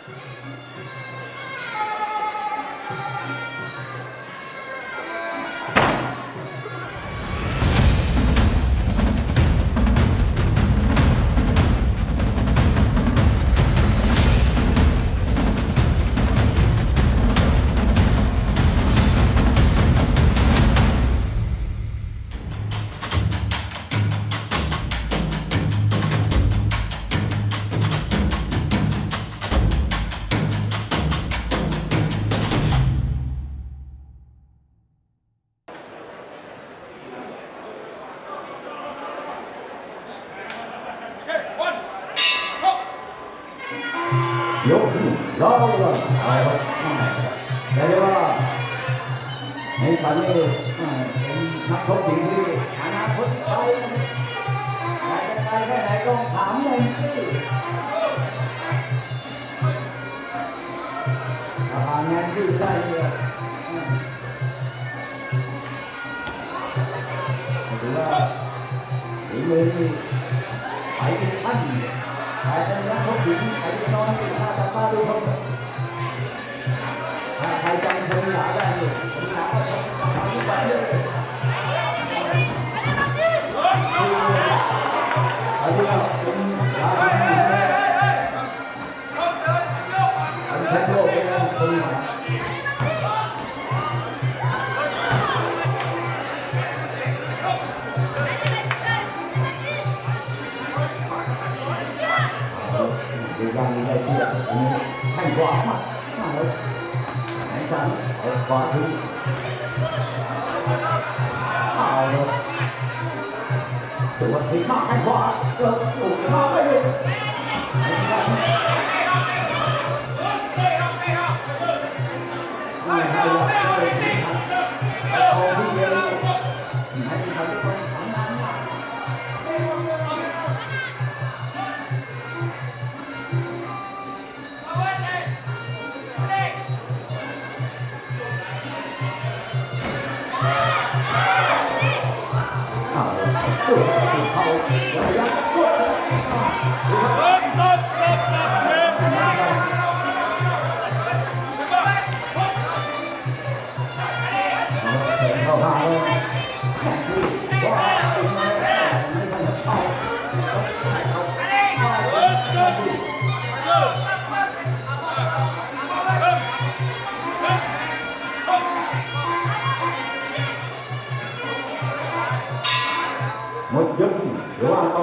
ยกที่รอบวันเอาแต่ว่าในฝันนี้เป็นนักชกหญิงที่อนาคตไกลไกลแค่ไหนต้องถามหน่อยสิผ่านงานชื่อได้เลยถือว่าฝีมือที่ไปที่ท่านใครจะนักชกหญิงใครจะนอนติดตาจับตาดูเขาถ้าใครจำสมิลาได้เลยสมิลาก็ชกทำทุกวันเลยเอาที่เราเป็นลาเป็นแชมป์โลกไปแล้วสมิลายังได้ที่แข่งขวามาเลยไหนสั่งเอาขวาถึงเอาเลยตัวที่มาแข่งขวาเกิดถูกมาไม่ได้ไหนสั่งไม่ได้เลยเอาที่เดียวไหนสั่งทุกคนทำงานมาหมดยกหรือว่าเอา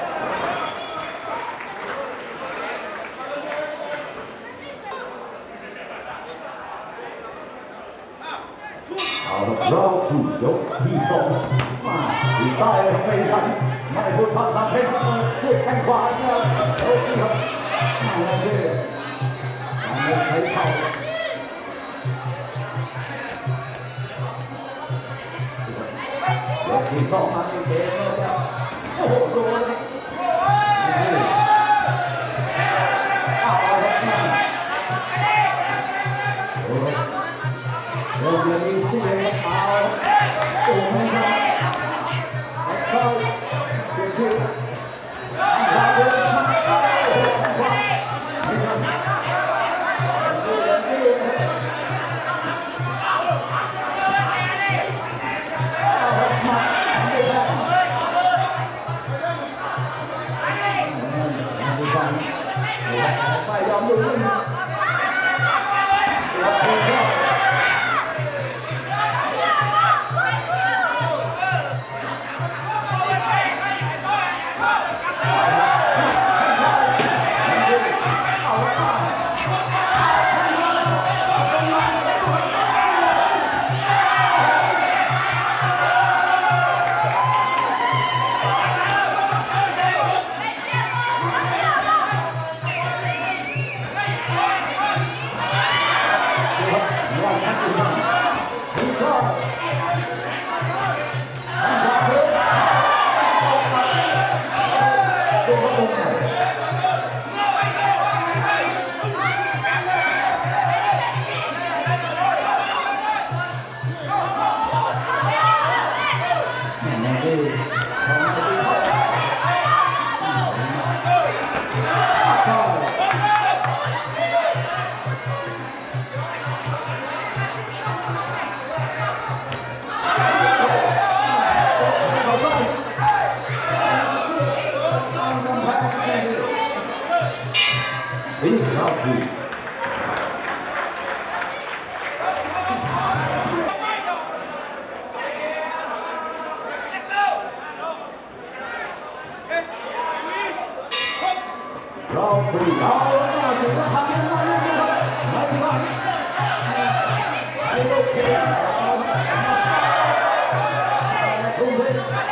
เราถูกยกที่สองมาที่ใต้เฟชันไม่พูดภาษาเพชรพูดแข้งขวาเนี่ยโอ้ยครับมาเชื่อไม่ใช้เข่ายกที่สองมาเป็นเกมแล้วโอ้โหโดนโอ้ยมีเสียงเอาโอ้ไม่ใช่เข้าเชื่อมาเดินไม่ใช่ไม่ยอมดูนี่เราคือเราคือเราถึงจะทำยังไงไม่ได้ไม่โอเคทุ่มเท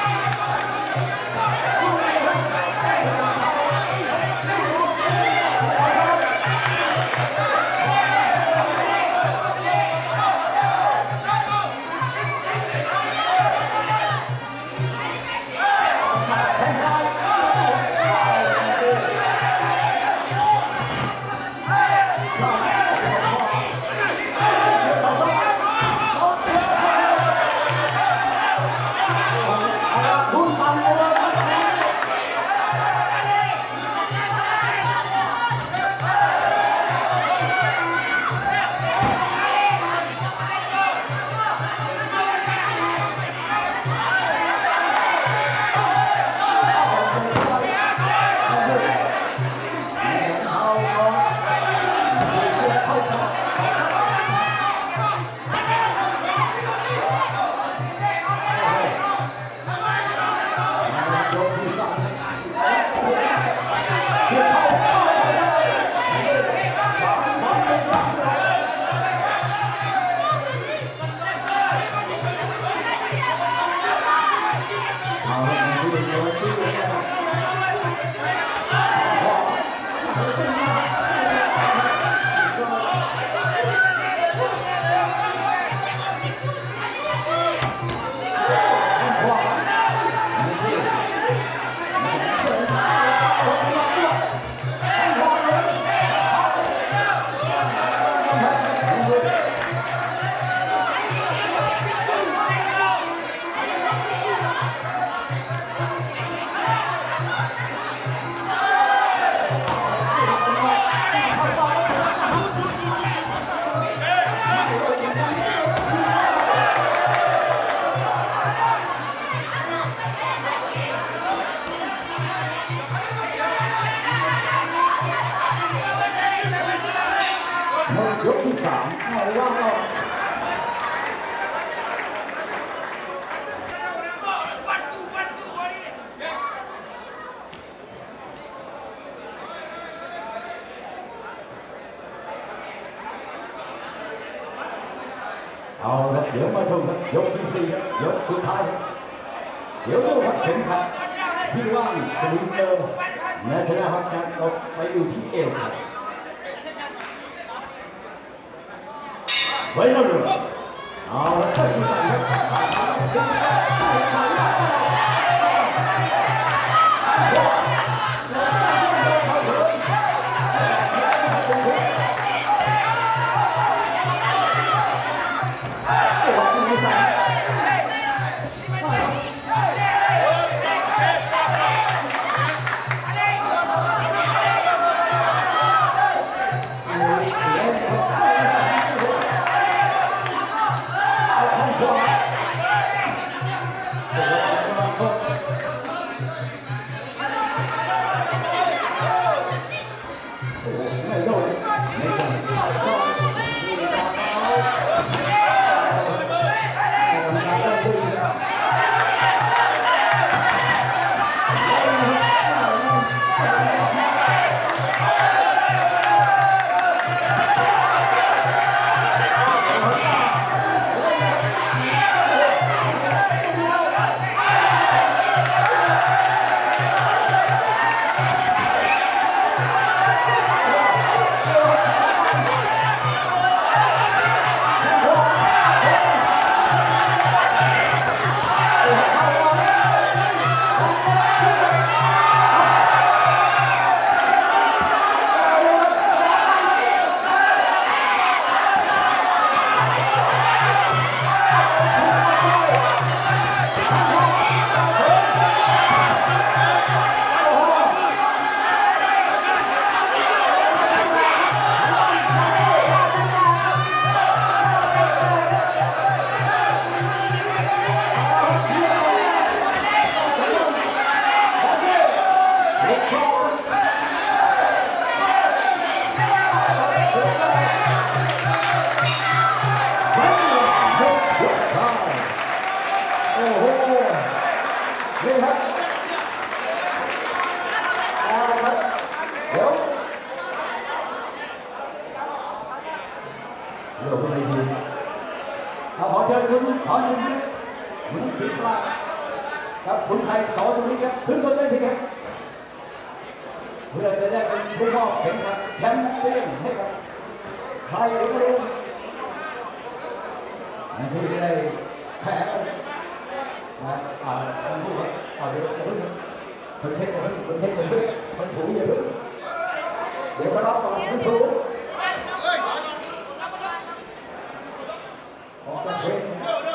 ยกที่3เอาว่าเอาครับเดี๋ยวมาชมครับยกที่4ครับยกสุดท้ายเดี๋ยวดูครับเข็มขัดที่ว่างสลิงเจอในชนะพักการตกไปอยู่ที่เอวครับไว้แล้วดูเอาแล้วก็ที่3ครับเรื่องอะไรดีขอเชิญคุณขอชิมคุณชิมปลาครับคุณไทยสอสุริครับขึ้นบนเวทีครับเพื่อจะได้เป็นผู้มอบเข็มขัดแชมเปี้ยนให้กับไทยเอกรุ่งที่ได้แพ้คนพูดว่าเดี๋ยวคนเช็คคนถูอย่าเพิ่งเดี๋ยวมารับก่อนคนถูออกจากเพลง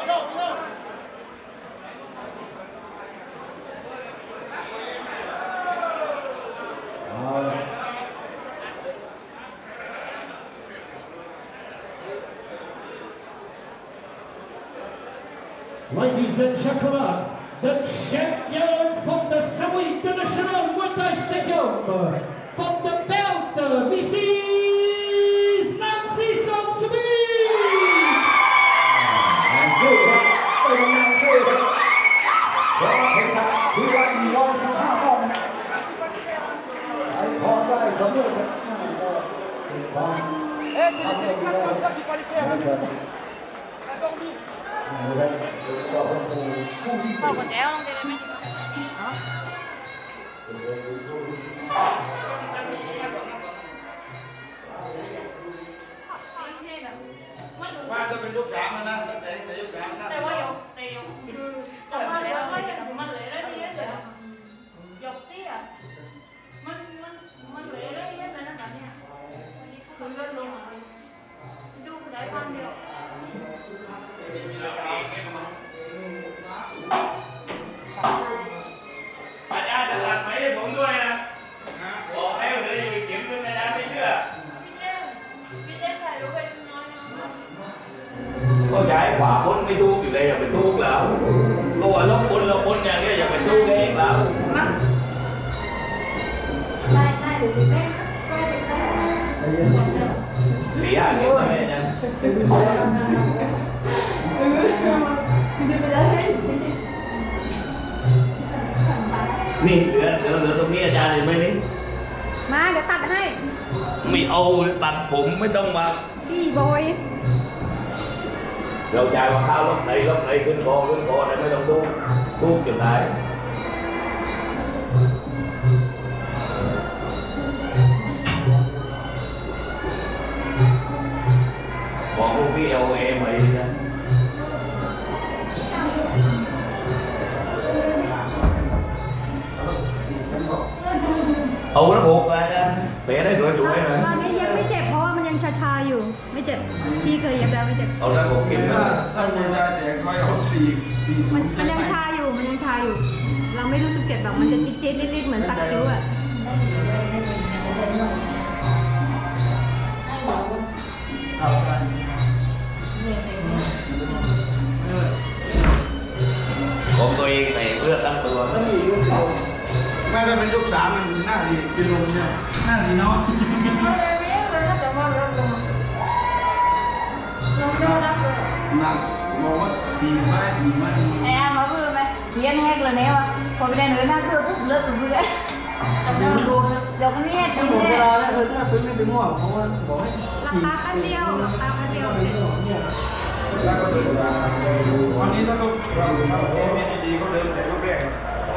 Ladies and gentlemen, the champion from the Seoul International Muay Thai Stadium, from the belt, Mrs. Namsi Songsubi. สู้ครับเป็นกำลังสู้ครับเพราะเข็มขัดที่วัด115 ปอนด์ไอ้พอได้สมบูรณ์ครับ c'est les téléphones comme ça qu'il fallait faire. พ่อกับแจ๋วลงไปเลยไม่ดีว่าจะเป็นลูกสามนะตั้งแต่ลูกสามนะแต่ว่าคือจำมาแล้วไม่ได้มันเลยได้ดีเลยหยกซี่อ่ะมันเลยได้ดีเลยนะแบบเนี้ยคือเลื่อนลงดูได้พันเดียวมีราคาอาจารย์จะตัดไหมให้ผมด้วยนะบอกแล้วเลยอย่าไปเก็บเงินในร้านไม่เชื่อพี่เจ๊ถ่ายรูปไปน้อยก็ใช้ขวาพ้นไม่ทุกอยู่เลยอย่าไปทุกแล้วตัวลบคนอย่างนี้อย่าไปทุกเองแล้วนะได้หรือไม่ได้เสียอย่างนี้ไหมนะนี่เหลือตรงนี้อาจารย์เห็นไหมนี่มาเดี๋ยวตัดให้ไม่เอาตัดผมไม่ต้องมาพี่บอยเราจ่ายว่าข้าวลบไหนขึ้นคออะไรไม่ต้องทุกจนได้บอกลูกพี่เอาเอมาอีกนะเอาละ6เลยนะเป๋ได้สวยๆหน่อยตอนนี้ยังไม่เจ็บเพราะว่ามันยังชาอยู่ไม่เจ็บพี่เคยเย็บแล้วไม่เจ็บเอาละ6เข็มนะถ้าไม่ใช่แต่ก็เอา4 มันยังชาอยู่เราไม่รู้สึกเจ็บแบบมันจะจี๊ดๆนิดๆเหมือนสักคิ้วอ่ะของตัวเองแต่เพื่อตั้งตัวไม่ได้เป็นลูกสามมันหน้าดีกินลมเนี่ยหน้าดีเนาะหนักบอกว่าทีมากไอ้อามาพูดไหมเขียนแหกเลยเนี่ยวะพอไปได้หนูน่าเชื่อปุ๊บเลิกตัวเลยเดี๋ยวก็เนี่ยจะหมดเวลาแล้วถ้าเป็นไม่เป็นง่วงเพราะว่าบอกให้หลับตาแป๊บเดียวเสร็จวันนี้ถ้าเราเกมดีก็เดินแต่ลูกแรก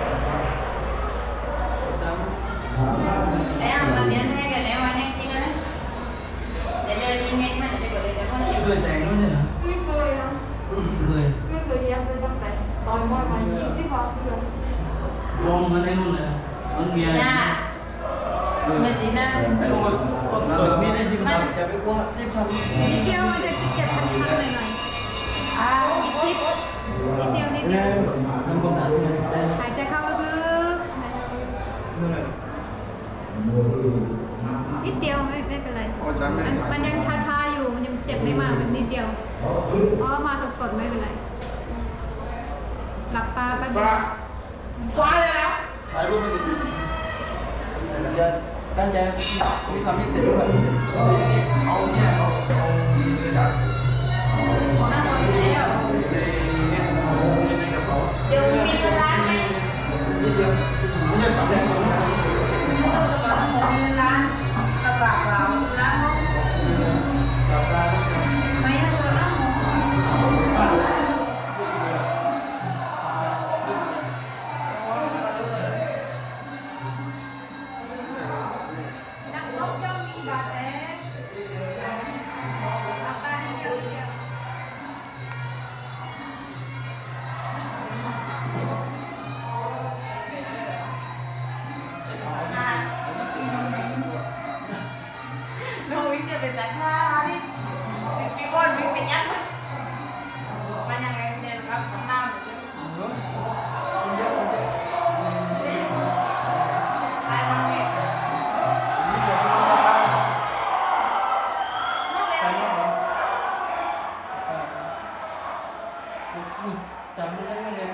ไอ้อามาเลี้ยงให้กันแล้ววันนี้จริงนะเดี๋ยวเลยยิงเงี้ยมันจะเกิดอะไรจะมันเคยแต่งด้วยเนี่ยไม่เคยนะไม่เคยเลี้ยงเลยตั้งแต่ตอนมอมายิงที่ฟ้าเพื่อนมองมาในนู่นเลยมันมีอะไรไม่จีน่าไม่รู้ว่าตัวมีได้จริงมั้ยอย่าไปกลัวจิ้มทำนิดเดียวมันจะเจ็บคันๆหน่อยนิดเดียวทำความสะอาดหายใจเข้าลึกๆนิดเดียวไม่เป็นไรมันยังชาอยู่มันยังเจ็บไม่มากมันนิดเดียวเพราะมาสดๆไม่เป็นไรหลับตาแป๊บเดียวฟ้าเลยนะถ่ายรูปไม่ติดตั้งใจมีความมิตรด้วยเอาเนี่ยเอาเลยจ้ะเดี๋ยวมีเวลาไหมนิดเดียวไม่ใช่ฝันแรกร้านกระบะเราร้านน้องวิ่งจะไปสักผ้าดิพี่บอลวิ่งไปยัดมันยังไงเนี่ยครับสักผ้าเหมือนกันคนเยอะคนเยอะได้บอลเก็บจำไม่ได้ไม่เลย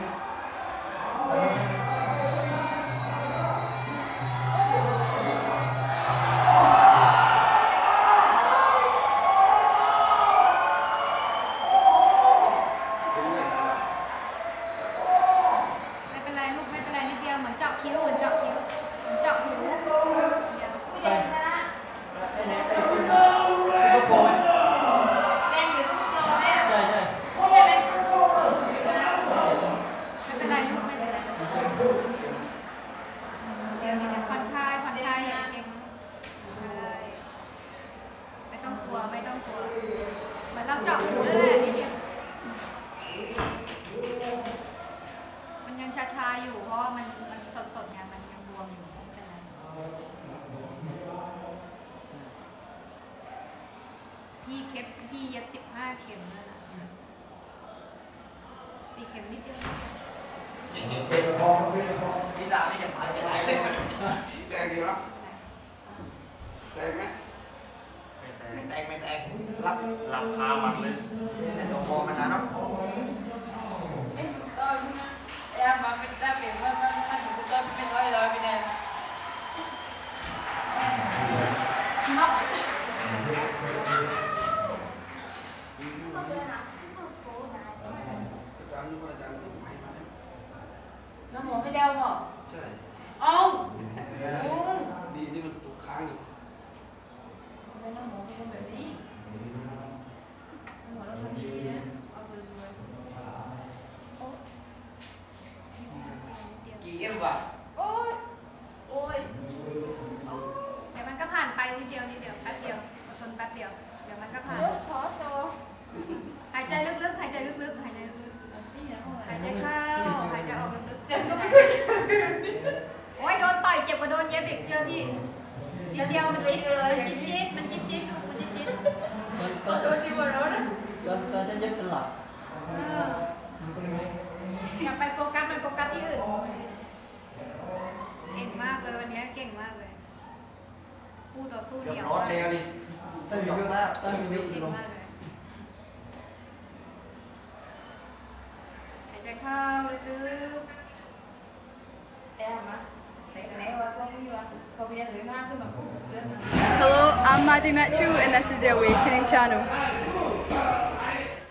ไม่เป็นไรลูกไม่เป็นไรนิดเดียวเหมือนเจาะคิ้วเหมือนเจาะคิ้วเหมือนเจาะหูเดี๋ยวผู้ใหญ่ชนะไอ้เนี่ยไอ้เป็นซุปเปอร์โปรยแดงอยู่ทุกโลเนี่ยใช่ใช่ใช่ไหมไม่เป็นไรลูกไม่เป็นไรเดี๋ยวผ่อนคลายอย่าเก่งไม่ต้องกลัวไม่ต้องกลัวเหมือนเราเจาะหูนั่นแหละนิดเดียวมันยังชาๆอยู่เพราะว่ามันสดๆไงมันยังบวมอยู่ไม่เป็นไรพี่เย็บ15 เข็มแล้วนะ4 เข็มนิดเดียวพี่สาวนี่จะพาจะไหนเลยแตกอยู่แล้วแตกไหมไม่แตกรับคามันเลยแต่ตัวพอมันนะเนาะเอ็นดูต่ออยู่นะไอ้มาเป็นได้เป็นมันดูต่อเป็นร้อยไปเนี่ยน็อกน้ำหมูไม่เดาหรอใช่เอาดีที่มันตกค้างอยู่ไม่น้ำหมูเป็นแบบนี้น้ำหมูเราทำดีนะเอาสวยๆกี่เอ็มวะโอ้ยเดี๋ยวมันก็ผ่านไปนิดเดียวแป๊บเดียวอดทนแป๊บเดียวเดี๋ยวมันก็ผ่านหายใจลึกๆหายใจลึกๆหายใจเข้าหายใจออกลึกๆโอ้ยโดนต่อยเจ็บกว่าโดนเย็บอีกเชื่อพี่นิดเดียวมันจิ๊ดตอนจะเย็บจะหลับ มันก็เลยไม่อย่าไปโฟกัสมันโฟกัสที่อื่นเก่งมากเลยวันนี้เก่งมากเลยคู่ต่อสู้เกือบเดี่ยวร้อนเร็วดิตั้งอยู่แล้วตั้งอยู่เก่ที่งลงมากเลยหายใจเข้าลึก Hello, I'm Maddie Mitchell and this is the Awakening channel.